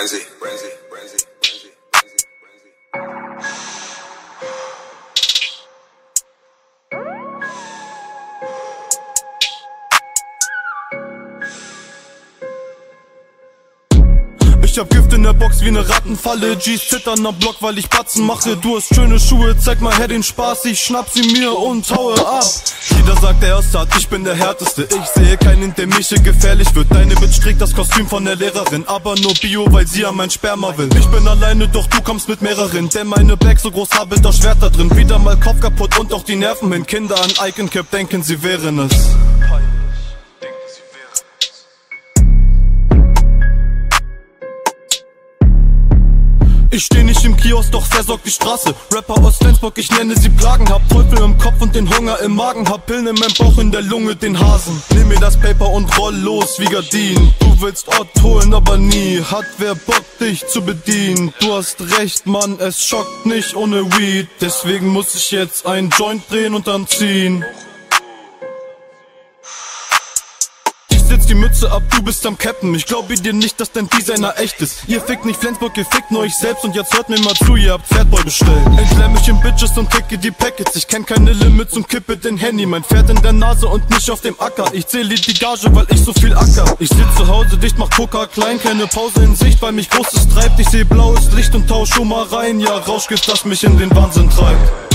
Frenzy. Ich hab Gift in der Box wie ne Rattenfalle. G's zittern am Block, weil ich Batzen mache. Du hast schöne Schuhe, zeig mal her den Spaß. Ich schnapp sie mir und haue ab. Jeder sagt, der Erste hat, ich bin der Härteste. Ich sehe keinen, der mich hier gefährlich wird. Deine Bitch trägt das Kostüm von der Lehrerin, aber nur Bio, weil sie an mein Sperma will. Ich bin alleine, doch du kommst mit mehreren. Denn meine Bag so groß habe, das Schwert da drin. Wieder mal Kopf kaputt und auch die Nerven hin. Kinder an Icon Cap denken, sie wären es. Ich steh nicht im Kiosk, doch versorgt die Straße. Rapper aus Flensburg, ich nenne sie Plagen. Hab Teufel im Kopf und den Hunger im Magen. Hab Pillen in meinem Bauch, in der Lunge den Hasen. Nimm mir das Paper und roll los wie Gardin. Du willst Ort holen, aber nie. Hat wer Bock, dich zu bedienen. Du hast recht, Mann, es schockt nicht ohne Weed. Deswegen muss ich jetzt einen Joint drehen und dann ziehen. Setz die Mütze ab, du bist am Cappen. Ich glaube dir nicht, dass dein Designer echt ist. Ihr fickt nicht Flensburg, ihr fickt nur euch selbst. Und jetzt hört mir mal zu, ihr habt Fatboy bestellt. Entleer mich in Bitches und ticke die Packets. Ich kenn keine Limits und kippe den Handy. Mein Pferd in der Nase und nicht auf dem Acker. Ich zähle die Gage, weil ich so viel acker. Ich sitz zu Hause dicht, mach Coca klein. Keine Pause in Sicht, weil mich Großes treibt. Ich seh blaues Licht und tausch schon mal rein. Ja, Rauschgift, das mich in den Wahnsinn treibt.